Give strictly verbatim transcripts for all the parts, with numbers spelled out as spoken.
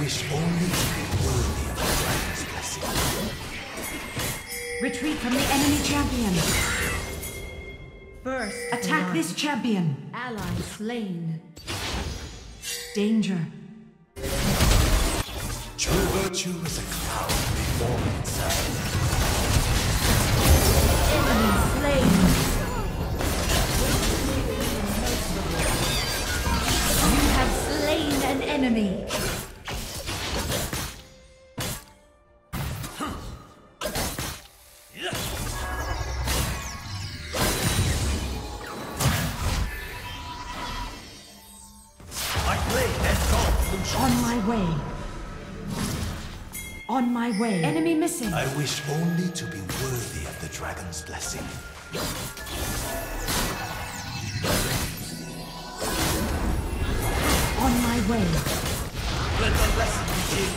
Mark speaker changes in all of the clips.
Speaker 1: wish only to be worthy of the dragon's blessing.
Speaker 2: Retreat from the enemy champion. First, attack blood. This champion. Ally slain. Danger.
Speaker 1: True virtue is a cloud before itself.
Speaker 2: Enemy slain. You have slain an enemy. On my way. On my way. Enemy missing.
Speaker 1: I wish only to be worthy of the dragon's blessing.
Speaker 2: On my way.
Speaker 1: Let the lesson begin.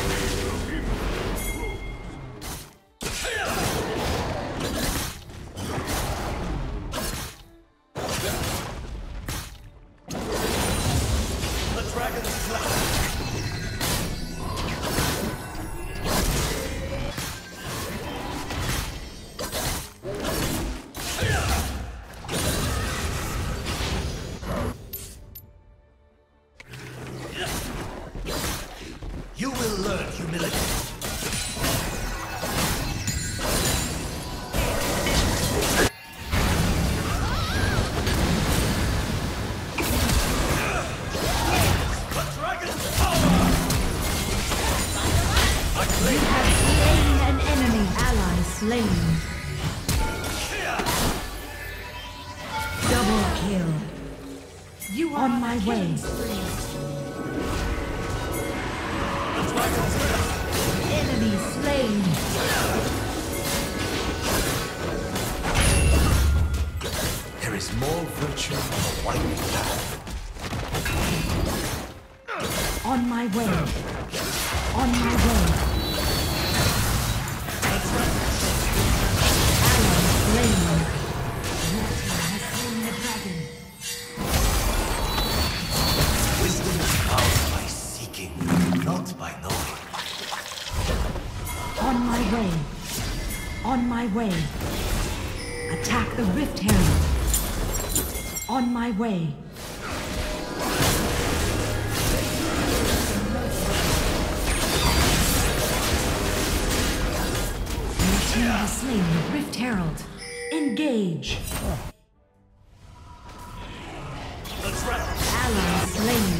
Speaker 1: You will learn humility. The dragon's power!
Speaker 2: You have slain an enemy. Ally slain. Double kill. You are on my way. Enemy slain.
Speaker 1: There is more virtue on the white path.
Speaker 2: On my way. On my way. Ally slain. Your team has slain the dragon.
Speaker 1: Wisdom is found by seeking, not by knowing.
Speaker 2: On my way. On my way. Attack the Rift Herald. On my way. Your team has slain the Rift Herald. Engage. Ally slain.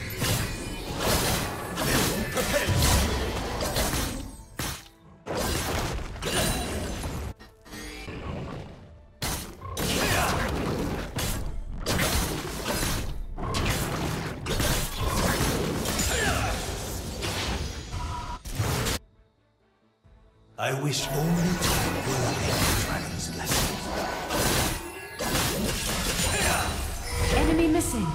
Speaker 1: I wish only to be worthy of the dragon's blessing.
Speaker 2: Enemy missing.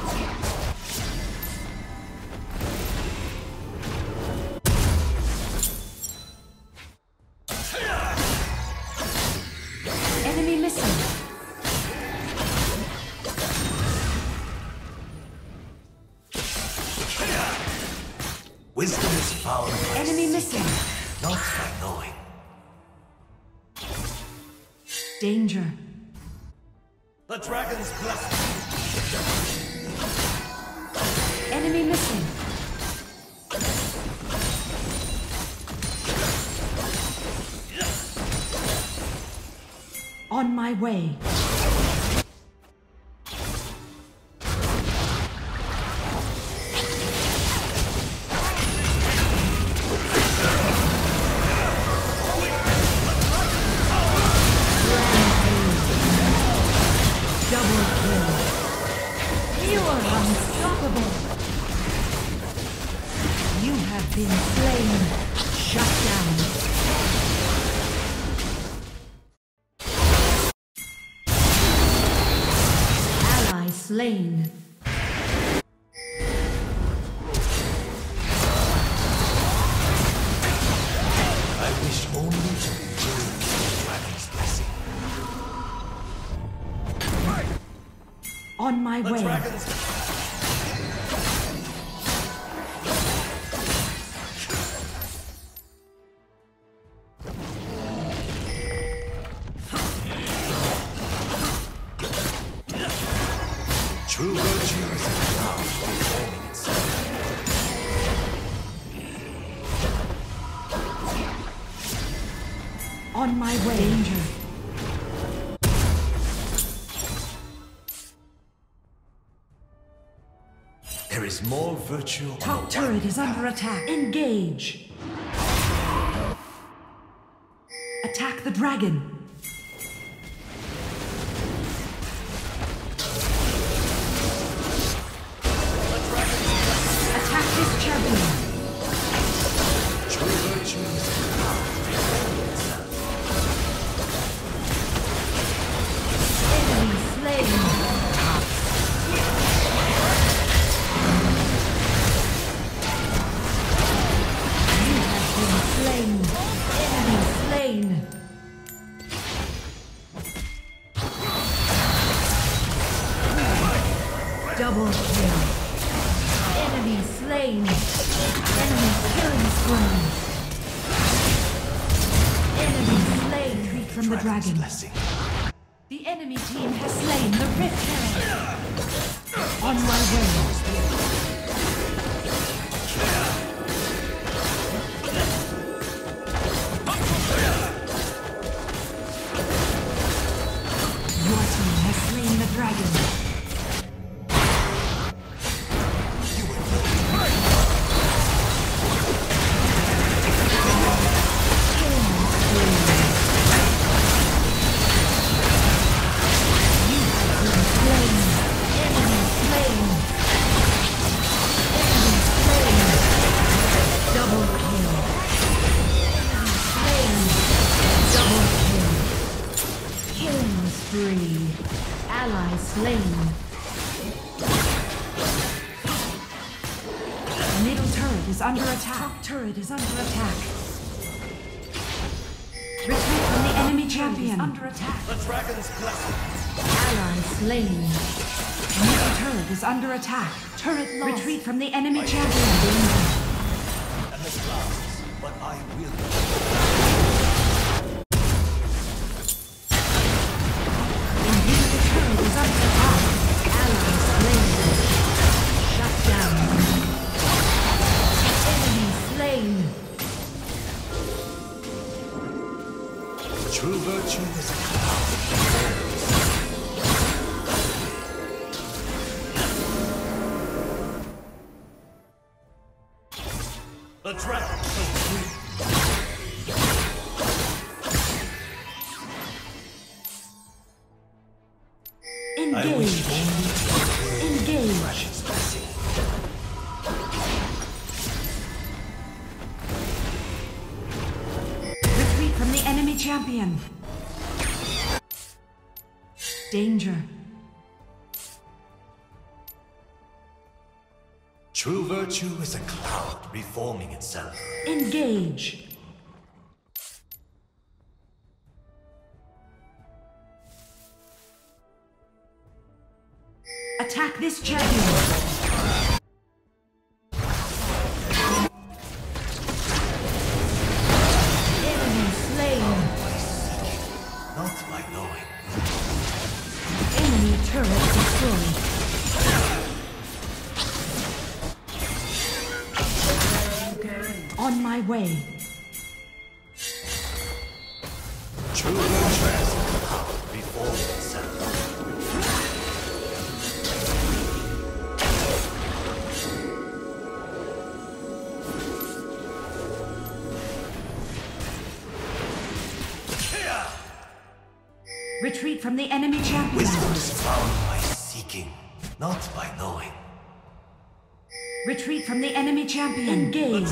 Speaker 2: Enemy missing.
Speaker 1: Wisdom is found by
Speaker 2: Enemy missing.
Speaker 1: not by knowing.
Speaker 2: Danger.
Speaker 1: The dragon's blessing.
Speaker 2: Enemy missing. On my way. Been slain. Shut down. Ally slain.
Speaker 1: I wish only to be worthy of the dragon's blessing.
Speaker 2: On my
Speaker 1: the
Speaker 2: way.
Speaker 1: Dragon's...
Speaker 2: On my way. Danger.
Speaker 1: There is more virtue on
Speaker 2: Top
Speaker 1: the
Speaker 2: turret
Speaker 1: winding
Speaker 2: is under
Speaker 1: path.
Speaker 2: attack. Engage. Attack the dragon. Attack this champion.
Speaker 1: True virtue is a cloud before itself.
Speaker 2: Enemy slain. You have been slain. Enemy slain. Double kill. Enemy slain. Enemy killing spree. Enemy slain. Retreat from the
Speaker 1: Dragon's
Speaker 2: dragon.
Speaker 1: blessing.
Speaker 2: The enemy team has slain the Rift Herald. On my way. Your team has slain the dragon. Ally slain. Middle turret is under attack. Top turret is under attack. Retreat from the enemy champion. Under attack.
Speaker 1: The dragon's blessing.
Speaker 2: Ally slain. Middle turret is under attack. Turret lost. Retreat from the enemy champion.
Speaker 1: And the clouds, but I will. True virtue is a cloud. The dragon shall free. I wish only to
Speaker 2: Engage.
Speaker 1: precious blessing.
Speaker 2: Retreat from the enemy champion. Danger.
Speaker 1: True virtue is a cloud reforming itself.
Speaker 2: Engage. Attack this champion. Enemy slain.
Speaker 1: Not by knowing.
Speaker 2: Enemy turret destroyed. On my way.
Speaker 1: True virtue is a cloud reforming itself.
Speaker 2: Retreat from the enemy champion.
Speaker 1: Wisdom is found by seeking, not by knowing.
Speaker 2: Retreat from the enemy champion. Engage.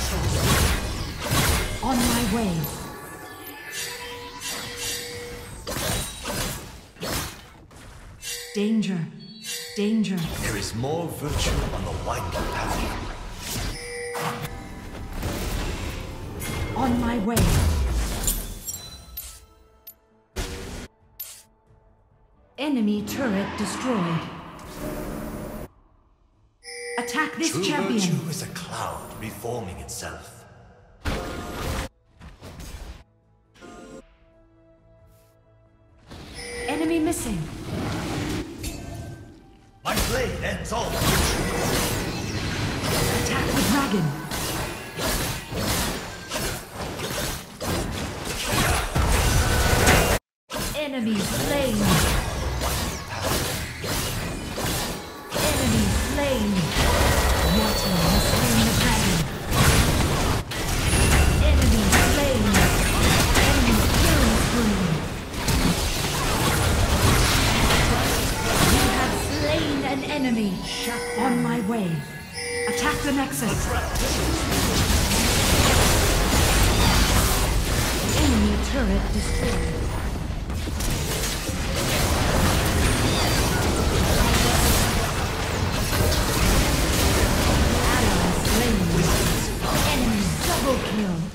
Speaker 2: On my way. Danger. Danger.
Speaker 1: There is more virtue on the winding path.
Speaker 2: On my way. Enemy turret destroyed. Attack this
Speaker 1: True
Speaker 2: champion.
Speaker 1: virtue is a cloud reforming itself.
Speaker 2: Enemy missing.
Speaker 1: My blade ends all.
Speaker 2: Attack the dragon. Enemy slain. Enemy slain. Your team has slain the dragon. Enemy slain. Enemy killing spree. You have slain an enemy. On my way. Attack the Nexus. Enemy turret destroyed. Ally slain. Enemy double kill.